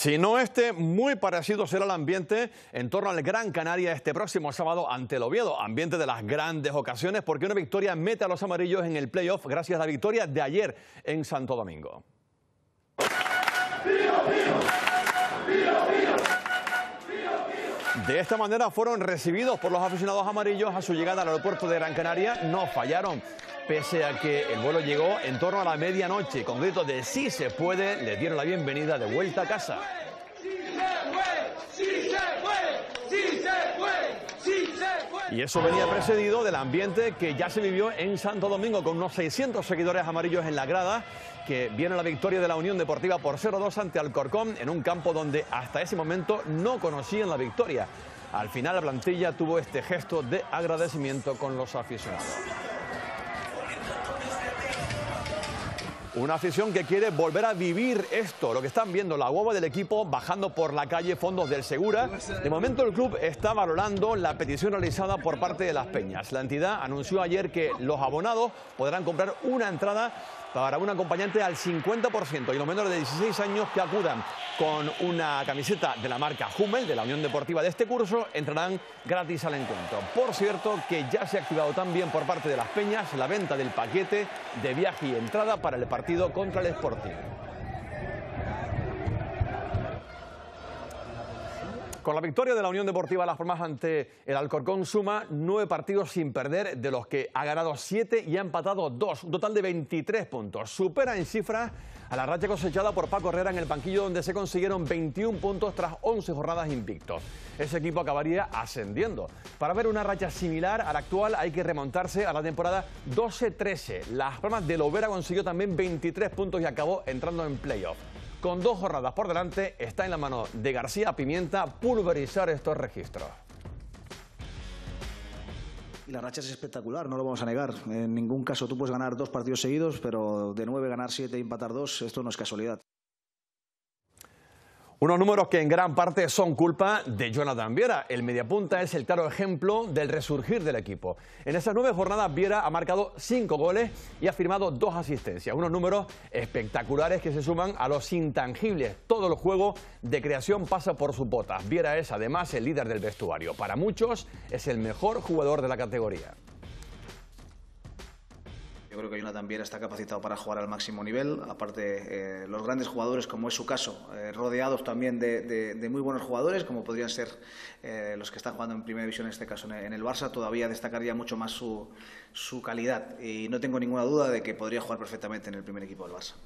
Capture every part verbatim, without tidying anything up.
Si no este, muy parecido será el ambiente en torno al Gran Canaria este próximo sábado ante el Oviedo. Ambiente de las grandes ocasiones porque una victoria mete a los amarillos en el playoff gracias a la victoria de ayer en Santo Domingo. De esta manera fueron recibidos por los aficionados amarillos a su llegada al aeropuerto de Gran Canaria. No fallaron. Pese a que el vuelo llegó en torno a la medianoche, con gritos de "sí se puede", les dieron la bienvenida de vuelta a casa. Y eso venía precedido del ambiente que ya se vivió en Santo Domingo, con unos seiscientos seguidores amarillos en la grada, que vieron la victoria de la Unión Deportiva por cero dos ante Alcorcón, en un campo donde hasta ese momento no conocían la victoria. Al final la plantilla tuvo este gesto de agradecimiento con los aficionados. Una afición que quiere volver a vivir esto, lo que están viendo, la guagua del equipo bajando por la calle Fondos del Segura. De momento el club está valorando la petición realizada por parte de las Peñas. La entidad anunció ayer que los abonados podrán comprar una entrada para un acompañante al cincuenta por ciento y los menores de dieciséis años que acudan con una camiseta de la marca Hummel, de la Unión Deportiva de este curso, entrarán gratis al encuentro. Por cierto, que ya se ha activado también por parte de las Peñas la venta del paquete de viaje y entrada para el partido contra el Sporting. Con la victoria de la Unión Deportiva Las Palmas ante el Alcorcón suma nueve partidos sin perder, de los que ha ganado siete y ha empatado dos, un total de veintitrés puntos. Supera en cifras a la racha cosechada por Paco Herrera en el banquillo, donde se consiguieron veintiún puntos tras once jornadas invictos. Ese equipo acabaría ascendiendo. Para ver una racha similar a la actual hay que remontarse a la temporada doce trece. Las Palmas de Lovera consiguió también veintitrés puntos y acabó entrando en playoff. Con dos jornadas por delante, está en la mano de García Pimienta pulverizar estos registros. Y la racha es espectacular, no lo vamos a negar. En ningún caso tú puedes ganar dos partidos seguidos, pero de nueve ganar siete y empatar dos, esto no es casualidad. Unos números que en gran parte son culpa de Jonathan Viera. El mediapunta es el claro ejemplo del resurgir del equipo. En esas nueve jornadas Viera ha marcado cinco goles y ha firmado dos asistencias. Unos números espectaculares que se suman a los intangibles. Todo el juego de creación pasa por su bota. Viera es además el líder del vestuario. Para muchos es el mejor jugador de la categoría. Yo creo que Jonathan Viera está capacitado para jugar al máximo nivel. Aparte, eh, los grandes jugadores, como es su caso, eh, rodeados también de, de, de muy buenos jugadores, como podrían ser eh, los que están jugando en Primera División, en este caso en el Barça, todavía destacaría mucho más su, su calidad. Y no tengo ninguna duda de que podría jugar perfectamente en el primer equipo del Barça.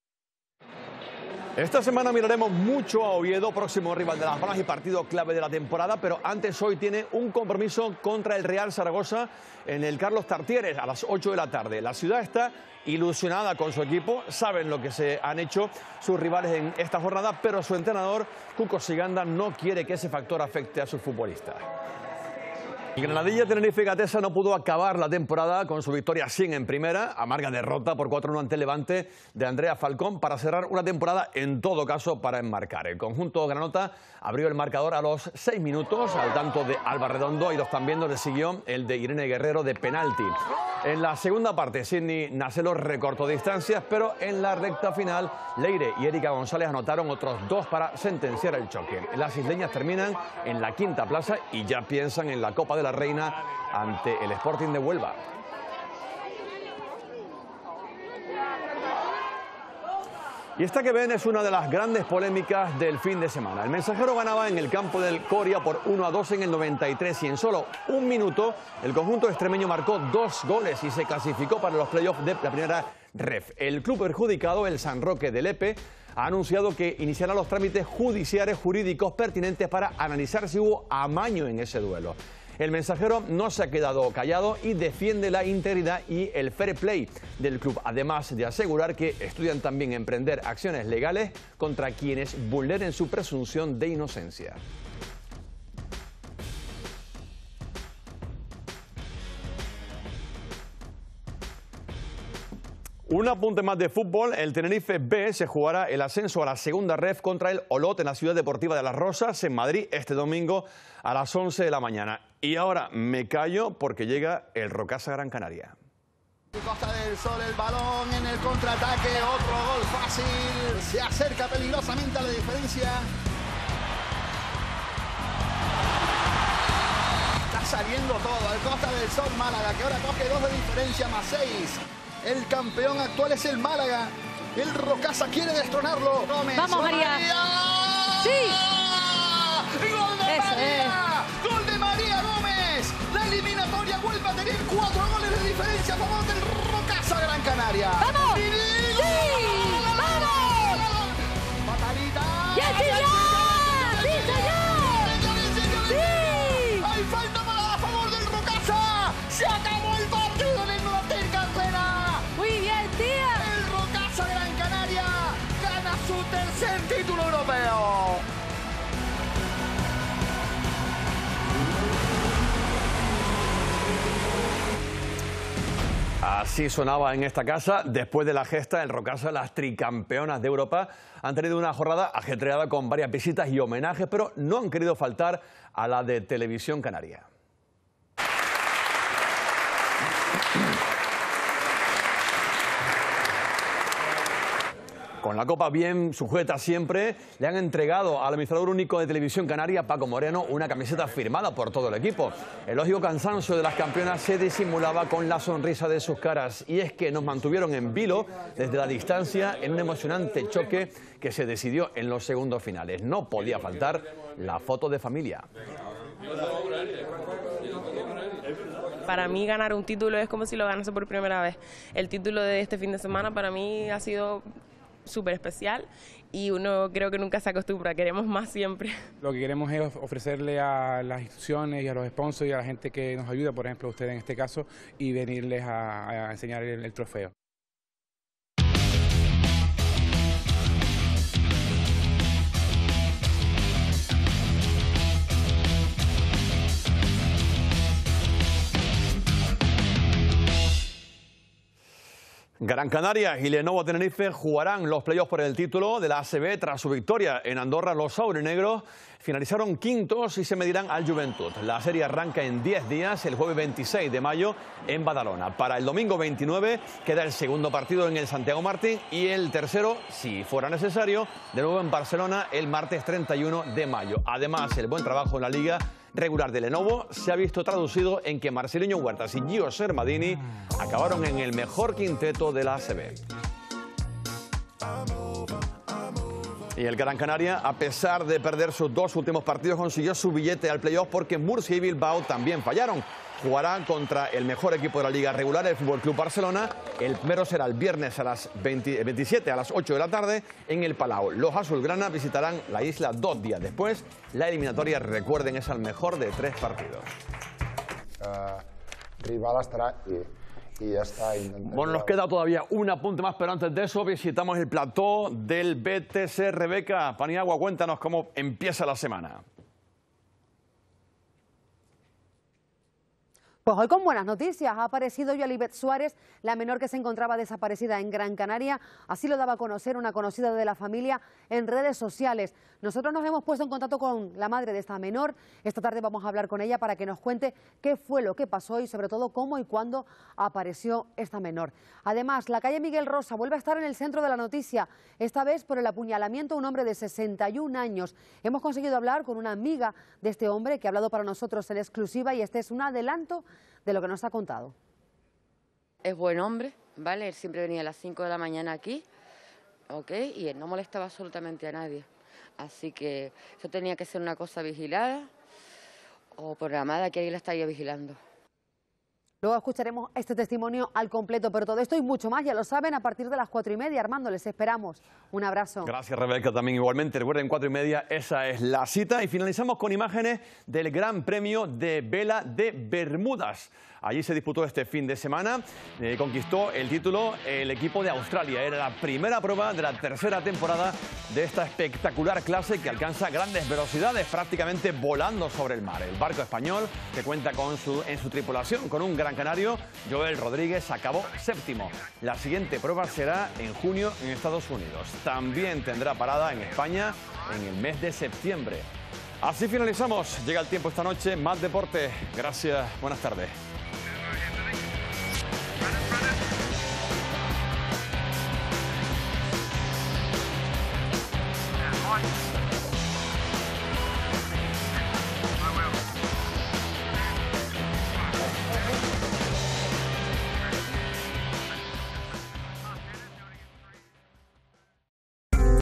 Esta semana miraremos mucho a Oviedo, próximo rival de Las Palmas y partido clave de la temporada, pero antes hoy tiene un compromiso contra el Real Zaragoza en el Carlos Tartieres a las ocho de la tarde. La ciudad está ilusionada con su equipo, saben lo que se han hecho sus rivales en esta jornada, pero su entrenador, Cuco Siganda, no quiere que ese factor afecte a sus futbolistas. Y Granadilla Tenerife Gatesa no pudo acabar la temporada con su victoria cien en primera, amarga derrota por cuatro uno ante el Levante de Andrea Falcón, para cerrar una temporada en todo caso para enmarcar. El conjunto granota abrió el marcador a los seis minutos, al tanto de Alba Redondo, y dos también donde siguió el de Irene Guerrero de penalti. En la segunda parte, Sidney Nacelo recortó distancias, pero en la recta final, Leire y Erika González anotaron otros dos para sentenciar el choque. Las isleñas terminan en la quinta plaza y ya piensan en la Copa de la Reina ante el Sporting de Huelva. Y esta que ven es una de las grandes polémicas del fin de semana. El Mensajero ganaba en el campo del Coria por uno a dos en el noventa y tres y en solo un minuto el conjunto extremeño marcó dos goles y se clasificó para los playoffs de la primera ref. El club perjudicado, el San Roque de Lepe, ha anunciado que iniciará los trámites judiciales jurídicos pertinentes para analizar si hubo amaño en ese duelo. El Mensajero no se ha quedado callado y defiende la integridad y el fair play del club, además de asegurar que estudian también emprender acciones legales contra quienes vulneren su presunción de inocencia. Un apunte más de fútbol, el Tenerife B se jugará el ascenso a la segunda ref contra el Olot en la Ciudad Deportiva de Las Rosas, en Madrid, este domingo a las once de la mañana. Y ahora me callo porque llega el Rocasa Gran Canaria. Costa del Sol, el balón en el contraataque, otro gol fácil, se acerca peligrosamente a la diferencia. Está saliendo todo, el Costa del Sol Málaga, que ahora coge dos de diferencia más seis. El campeón actual es el Málaga, el Rocasa quiere destronarlo. Gómez, ¡vamos, María! María. ¡Sí! ¡Gol de Eso María! es. ¡Gol de María Gómez! La eliminatoria vuelve a tener cuatro goles de diferencia a favor del Rocasa Gran Canaria. ¡Vamos! ¡Sí! ¡Vamos! ¡Patalita! ¡Sí, señor! ¡Sí, señor! ¡Sí! ¡Hay falta para a favor del Rocasa! ¡Se acabó el partido en el Norte Cartera! ¡Muy bien, tía! El Rocasa Gran Canaria gana su tercer título europeo. Así sonaba en esta casa. Después de la gesta, el Rocasa, las tricampeonas de Europa, han tenido una jornada ajetreada con varias visitas y homenajes, pero no han querido faltar a la de Televisión Canaria. Con la copa bien sujeta siempre, le han entregado al administrador único de Televisión Canaria, Paco Moreno, una camiseta firmada por todo el equipo. El lógico cansancio de las campeonas se disimulaba con la sonrisa de sus caras, y es que nos mantuvieron en vilo desde la distancia en un emocionante choque que se decidió en los segundos finales. No podía faltar la foto de familia. Para mí ganar un título es como si lo ganase por primera vez. El título de este fin de semana para mí ha sido súper especial y uno creo que nunca se acostumbra, queremos más siempre. Lo que queremos es ofrecerle a las instituciones y a los sponsors y a la gente que nos ayuda, por ejemplo usted en este caso, y venirles a, a enseñar el, el trofeo. Gran Canaria y Lenovo Tenerife jugarán los playoffs por el título de la A C B tras su victoria en Andorra. Los aurinegros finalizaron quintos y se medirán al Juventud. La serie arranca en diez días, el jueves veintiséis de mayo en Badalona. Para el domingo veintinueve queda el segundo partido en el Santiago Martín y el tercero, si fuera necesario, de nuevo en Barcelona el martes treinta y uno de mayo. Además, el buen trabajo en la liga regular de Lenovo se ha visto traducido en que Marceliño Huertas y Gio Sermadini acabaron en el mejor quinteto de la A C B. Y el Gran Canaria, a pesar de perder sus dos últimos partidos, consiguió su billete al playoff porque Murcia y Bilbao también fallaron. Jugará contra el mejor equipo de la liga regular, el F C Barcelona. El primero será el viernes a las veinte, veintisiete a las ocho de la tarde en el Palau. Los azulgrana visitarán la isla dos días después. La eliminatoria, recuerden, es al mejor de tres partidos. Uh, rival estará y, y ya está. Bueno, nos queda todavía un apunte más, pero antes de eso visitamos el plató del B T C. Rebeca Paniagua, cuéntanos cómo empieza la semana. Pues hoy con buenas noticias. Ha aparecido Yolibet Suárez, la menor que se encontraba desaparecida en Gran Canaria. Así lo daba a conocer una conocida de la familia en redes sociales. Nosotros nos hemos puesto en contacto con la madre de esta menor. Esta tarde vamos a hablar con ella para que nos cuente qué fue lo que pasó y sobre todo cómo y cuándo apareció esta menor. Además, la calle Miguel Rosa vuelve a estar en el centro de la noticia, esta vez por el apuñalamiento a un hombre de sesenta y un años. Hemos conseguido hablar con una amiga de este hombre que ha hablado para nosotros en exclusiva y este es un adelanto de lo que nos ha contado. Es buen hombre, ¿vale? Él siempre venía a las cinco de la mañana aquí, ¿ok? Y él no molestaba absolutamente a nadie. Así que eso tenía que ser una cosa vigilada o programada, que alguien la estaría vigilando. Luego escucharemos este testimonio al completo, pero todo esto y mucho más, ya lo saben, a partir de las cuatro y media. Armando, les esperamos. Un abrazo. Gracias, Rebeca, también igualmente. Recuerden, cuatro y media, esa es la cita. Y finalizamos con imágenes del Gran Premio de Vela de Bermudas. Allí se disputó este fin de semana, eh, conquistó el título el equipo de Australia. Era la primera prueba de la tercera temporada de esta espectacular clase que alcanza grandes velocidades, prácticamente volando sobre el mar. El barco español, que cuenta con su, en su tripulación con un gran canario, Joel Rodríguez, acabó séptimo. La siguiente prueba será en junio en Estados Unidos. También tendrá parada en España en el mes de septiembre. Así finalizamos. Llega el tiempo esta noche. Más deporte. Gracias. Buenas tardes.